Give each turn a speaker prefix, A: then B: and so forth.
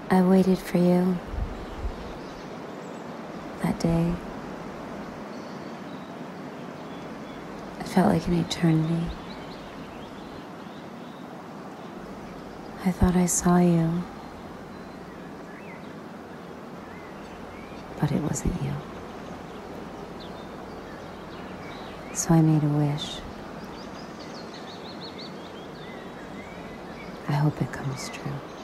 A: I waited for you that day. It felt like an eternity. I thought I saw you, but it wasn't you. So I made a wish. I hope it comes true.